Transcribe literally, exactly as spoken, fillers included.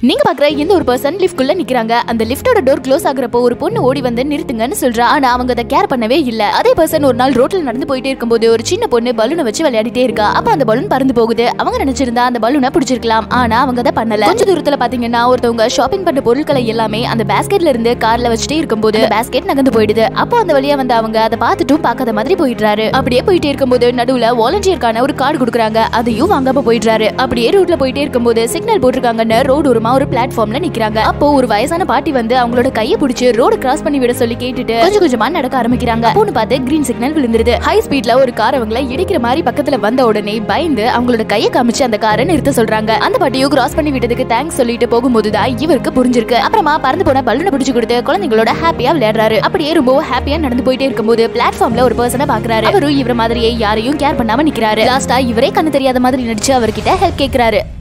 நீங்க பாக்குற இந்த ஒரு பர்சன் லிஃப்ட்குள்ள நிக்கிறாங்க. அந்த லிஃப்டோட டோர் க்ளோஸ் ஆகுறப்போ ஒரு பொண்ணு ஓடி வந்து நிறுத்துங்கன்னு சொல்றா. ஆனா அவங்க அதை கேர் பண்ணவே இல்ல. அதே பர்சன் ஒரு நாள் ரோட்ல நடந்து போயிட்டே இருக்கும்போது ஒரு சின்ன பொண்ணு பலூனை வச்சு விளையாடிட்டே இருக்கா. அப்ப அந்த பலூன் பறந்து போகுது. அவங்க நினைச்சிருந்தா அந்த பலூனை பிடிச்சிருக்கலாம். ஆனா அவங்க அதை பண்ணல. கொஞ்ச தூரத்துல பாத்தீங்கன்னா ஒருத்தவங்க ஷாப்பிங் பண்ற பொருட்களை எல்லாமே அந்த பேஸ்கெட்ல இருந்து கார்ல வச்சுட்டே இருக்கும்போது பேஸ்கெட் நகர்ந்து போயிடுது. அப்போ அந்த வழியா வந்து அவங்க அதை பார்த்துட்டும் பார்க்காத மாதிரி போயிடுறாரு. அப்படியே போயிட்டே இருக்கும்போது நடுவுல வாலண்டியருக்கான ஒரு கார்டு கொடுக்குறாங்க. அதையும் வாங்காம போயிடுறாரு. அப்படியே ரோட்ல போயிட்டே இருக்கும்போது சிக்னல் போட்டிருக்காங்கன்னு ரோடு ஓரமா ஒரு பிளாட்ஃபார்ம்ல நிக்கிறாங்க. அப்போ ஒரு வயசான பாட்டி வந்து அவங்களோட கையை பிடிச்சு ரோடு கிராஸ் பண்ணி விட சொல்லி கேட்டுட்டு கொஞ்சம் கொஞ்சமா நடக்க ஆரம்பிக்கிறாங்க. அப்போன்னு பார்த்து கிரீன் சிக்னல் விழுந்துருது. ஹை ஸ்பீட்ல ஒரு கார் அவங்களை இடிக்கிற மாதிரி பக்கத்துல வந்த உடனே பயந்து அவங்களோட கையை காமிச்சு அந்த காரை நிறுத்த சொல்றாங்க. அந்த பாட்டியும் கிராஸ் பண்ணி விட்டதுக்கு தேங்க்ஸ் சொல்லிட்டு போகும்போதுதான் இவருக்கு புரிஞ்சிருக்கு. அப்புறமா பறந்து போன பலூனை பிடிச்சு கொடுத்து குழந்தைங்களோட ஹாப்பியா விளையாடுறாரு. அப்படியே ரொம்ப ஹாப்பியா நடந்து போயிட்டே இருக்கும்போது பிளாட்ஃபார்ம்ல ஒரு பர்சனை பாக்குறாரு. அவரும் இவர மாதிரியே யாரையும் கேர் பண்ணாம நிக்கிறாரு. லாஸ்டா இவரே கண்ணு தெரியாத மாதிரி நடிச்சு அவர்கிட்ட ஹெல்ப் கேக்குறாரு.